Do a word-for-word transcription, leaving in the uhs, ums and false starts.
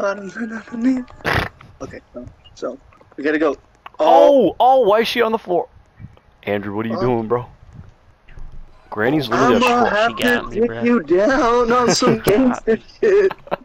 Okay, so, so we gotta go. Oh, oh, oh, why is she on the floor? Andrew, what are you Oh. doing, bro? Granny's literally I'm a gonna troll. have She got to me, take bruh. you down on some Got gangster me. shit.